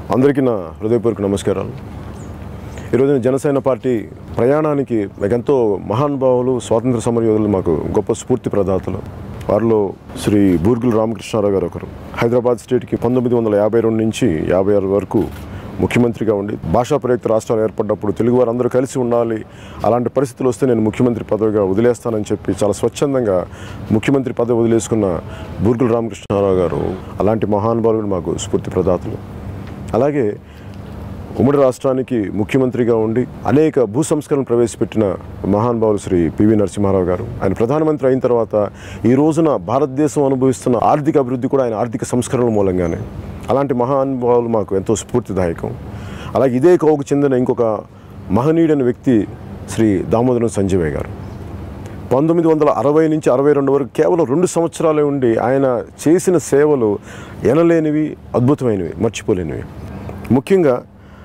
అందరికీ నా హృదయపూర్వక నమస్కారాలు. ఈరోజు జనసేన పార్టీ ప్రయాణానికి ఎంతో మహానుభావులు, స్వాతంత్ర సమరయోధులు, మాకు గొప్ప స్ఫూర్తి ప్రదాతలు. వారిలో శ్రీ బూర్గుల రామకృష్ణారావు గారు ఒకరు. హైదరాబాద్ స్టేట్కి 1952 నుంచి 56 వరకు ముఖ్యమంత్రిగా ఉండి భాషా ప్రయుక్త రాష్ట్రాలు ఏర్పడ్డప్పుడు తెలుగు వారు అందరూ కలిసి ఉండాలి, అలాంటి పరిస్థితులు వస్తే నేను ముఖ్యమంత్రి పదవిగా వదిలేస్తానని చెప్పి చాలా స్వచ్ఛందంగా ముఖ్యమంత్రి పదవి వదిలేసుకున్న బూర్గుల రామకృష్ణారావు గారు అలాంటి మహానుభావులు మాకు స్ఫూర్తి ప్రదాతలు. అలాగే ఉమ్మడి రాష్ట్రానికి ముఖ్యమంత్రిగా ఉండి అనేక భూ సంస్కరణలు ప్రవేశపెట్టిన మహానుభావులు శ్రీ పివి నరసింహారావు గారు. ఆయన ప్రధానమంత్రి అయిన తర్వాత ఈ రోజున భారతదేశం అనుభవిస్తున్న ఆర్థిక అభివృద్ధి కూడా ఆయన ఆర్థిక సంస్కరణల మూలంగానే. అలాంటి మహానుభావులు మాకు ఎంతో స్ఫూర్తిదాయకం. అలాగే ఇదే కోవకు చెందిన ఇంకొక మహనీయుడైన వ్యక్తి శ్రీ దామోదరం సంజీవయ్య గారు. 1960 నుంచి 62 వరకు కేవలం 2 సంవత్సరాలే ఉండి ఆయన చేసిన సేవలు ఎనలేనివి, అద్భుతమైనవి, మర్చిపోలేనివి. ముఖ్యంగా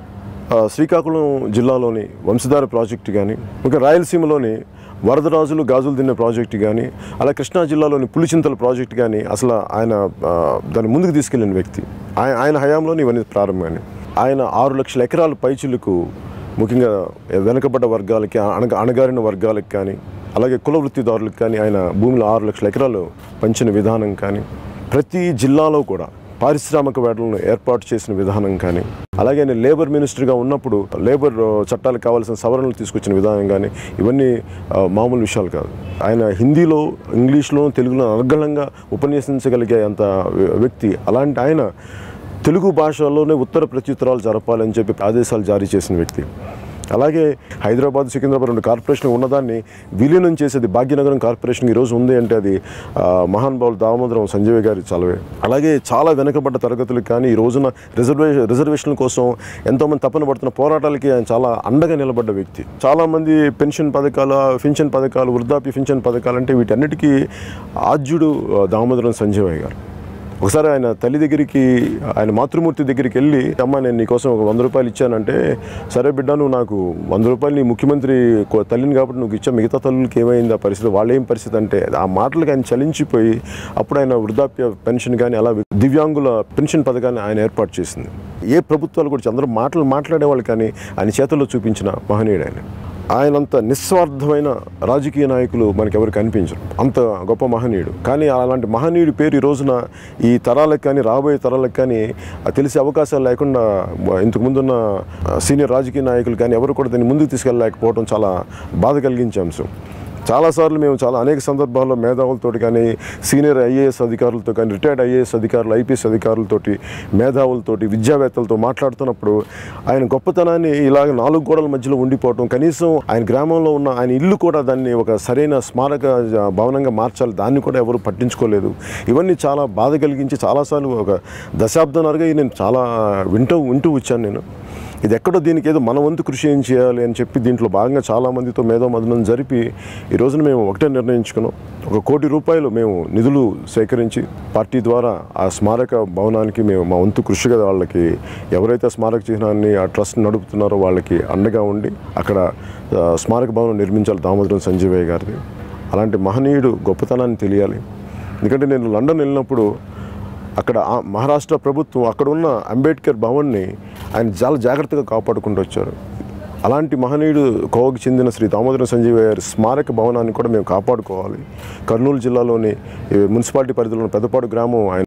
శ్రీకాకుళం జిల్లాలోని వంశధార ప్రాజెక్టు కానీ, ఇంకా రాయలసీమలోని వరదరాజులు గాజులు తిన్న ప్రాజెక్టు కానీ, అలా కృష్ణా జిల్లాలోని పులిచింతల ప్రాజెక్టు కానీ అసలు ఆయన దాన్ని ముందుకు తీసుకెళ్లిన వ్యక్తి. ఆయన హయాంలోని ఇవన్నీ ప్రారంభమైనాయి. ఆయన 6 లక్షల ఎకరాల పైచిలకు ముఖ్యంగా వెనుకబడ్డ వర్గాలకి, అణగారిన వర్గాలకు కానీ, అలాగే కుల వృత్తిదారులకు కానీ ఆయన భూమిలో 6 లక్షల ఎకరాలు పంచిన విధానం కానీ, ప్రతి జిల్లాలో కూడా పారిశ్రామిక వేటలను ఏర్పాటు చేసిన విధానం కానీ, అలాగే ఆయన లేబర్ మినిస్టర్గా ఉన్నప్పుడు లేబర్ చట్టాలకు కావాల్సిన సవరణలు తీసుకొచ్చిన విధానం కానీ, ఇవన్నీ మామూలు విషయాలు కాదు. ఆయన హిందీలో, ఇంగ్లీష్లో, తెలుగులో అనర్గళంగా ఉపన్యసించగలిగే అంత వ్యక్తి. అలాంటి ఆయన తెలుగు భాషలోనే ఉత్తర ప్రత్యుత్తరాలు జరపాలని చెప్పి ఆదేశాలు జారీ చేసిన వ్యక్తి. అలాగే హైదరాబాద్, సికింద్రాబాద్ 2 కార్పొరేషన్ ఉన్నదాన్ని విలీనం చేసేది భాగ్యనగరం కార్పొరేషన్ ఈరోజు ఉంది అంటే అది మహానుభావులు దామోదరం సంజీవయ్య గారి చలవే. అలాగే చాలా వెనుకబడ్డ తరగతులకు కానీ ఈ రోజున రిజర్వేషన్ల కోసం ఎంతోమంది తపన పడుతున్న పోరాటాలకి ఆయన చాలా అండగా నిలబడ్డ వ్యక్తి. చాలామంది పింఛన్ పథకాలు, వృద్ధాప్య పింఛన్ పథకాలు అంటే వీటన్నిటికీ ఆద్యుడు దామోదరం సంజీవయ్య గారు. ఒకసారి ఆయన తల్లి దగ్గరికి, ఆయన మాతృమూర్తి దగ్గరికి వెళ్ళి, అమ్మ నేను నీకోసం ఒక 100 రూపాయలు ఇచ్చానంటే, సరే బిడ్డ నువ్వు నాకు 100 రూపాయలు నీ ముఖ్యమంత్రి తల్లిని కాబట్టి నువ్వు ఇచ్చా, మిగతా తల్లులకి ఏమైంది ఆ పరిస్థితి, వాళ్ళేం పరిస్థితి అంటే ఆ మాటలకు ఆయన చలించిపోయి అప్పుడు ఆయన వృద్ధాప్య పెన్షన్ కానీ, అలా దివ్యాంగుల పెన్షన్ పథకాన్ని ఆయన ఏర్పాటు చేసింది. ఏ ప్రభుత్వాలు కూడా అందరూ మాట్లాడేవాళ్ళు కానీ ఆయన చేతుల్లో చూపించిన మహనీయుడు ఆయన. ఆయనంత నిస్వార్థమైన రాజకీయ నాయకులు మనకెవరు కనిపించరు, అంత గొప్ప మహనీయుడు. కానీ అలాంటి మహనీయుడి పేరు ఈ రోజున ఈ తరాలకు కానీ, రాబోయే తరాలకు కానీ తెలిసే అవకాశాలు లేకుండా ఇంతకుముందున్న సీనియర్ రాజకీయ నాయకులు కానీ ఎవరు కూడా దాన్ని ముందుకు తీసుకెళ్ళలేకపోవడం చాలా బాధ కలిగించే అంశం. చాలాసార్లు మేము అనేక సందర్భాల్లో మేధావులతో కానీ, సీనియర్ ఐఏఎస్ అధికారులతో కానీ, రిటైర్డ్ ఐఏఎస్ అధికారులు, ఐపీఎస్ అధికారులతోటి, మేధావులతోటి, విద్యావేత్తలతో మాట్లాడుతున్నప్పుడు ఆయన గొప్పతనాన్ని ఇలాగ 4 గోడల మధ్యలో ఉండిపోవటం, కనీసం ఆయన గ్రామంలో ఉన్న ఆయన ఇల్లు కూడా దాన్ని ఒక సరైన స్మారక భవనంగా మార్చాలి, దాన్ని కూడా ఎవరు పట్టించుకోలేదు. ఇవన్నీ చాలా బాధ కలిగించి చాలాసార్లు ఒక దశాబ్దంన్నరగా నేను చాలా వింటూ వచ్చాను నేను. ఇది ఎక్కడో దీనికి ఏదో మన వంతు కృషి ఏం చేయాలి అని చెప్పి దీంట్లో భాగంగా చాలామందితో మేధోమథనం జరిపి ఈ రోజున మేము ఒకటే నిర్ణయించుకున్నాం. 1 కోటి రూపాయలు మేము నిధులు సేకరించి పార్టీ ద్వారా ఆ స్మారక భవనానికి మేము మా వంతు కృషిగా వాళ్ళకి, ఎవరైతే స్మారక చిహ్నాన్ని ఆ ట్రస్ట్ నడుపుతున్నారో వాళ్ళకి అండగా ఉండి అక్కడ స్మారక భవనం నిర్మించాలి దామోదరం సంజీవయ్య గారిది. అలాంటి మహనీయుడు గొప్పతనాన్ని తెలియాలి. ఎందుకంటే నేను లండన్ వెళ్ళినప్పుడు అక్కడ మహారాష్ట్ర ప్రభుత్వం అక్కడ ఉన్న అంబేద్కర్ భవన్ని ఆయన చాలా జాగ్రత్తగా కాపాడుకుంటూ వచ్చారు. అలాంటి మహనీయుడు కోవకు చెందిన శ్రీ దామోదరం సంజీవయ్య గారి స్మారక భవనాన్ని కూడా మేము కాపాడుకోవాలి. కర్నూలు జిల్లాలోని మున్సిపాలిటీ పరిధిలోని పెద్దపాడు గ్రామం ఆయన